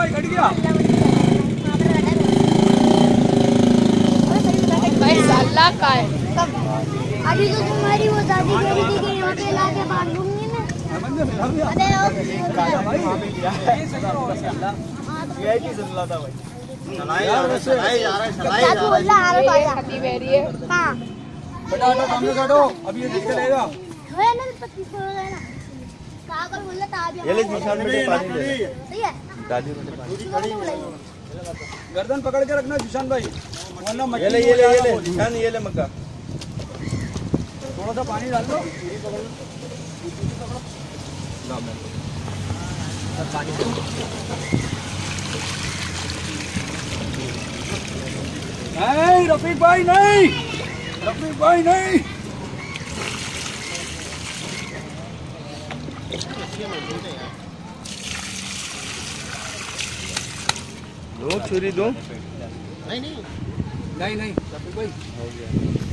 भाई कट गया भाई साला का है। अभी तो तुम्हारी वो दादी कह रही थी कि यहाँ पे लाके बांध दूंगी ना। अरे हाँ फटाफट सामने काटो अभी ये दिक्कत रहेगा ये ले निशान में पानी दे सही है दादी में पानी गर्दन पकड़ के रखना जिशान भाई वरना ये ले निशान ये ले मक्का थोड़ा सा पानी डाल लो नहीं रफीक भाई नहीं रफीक भाई नहीं दो छुरी दो नहीं रफीक भाई हो गया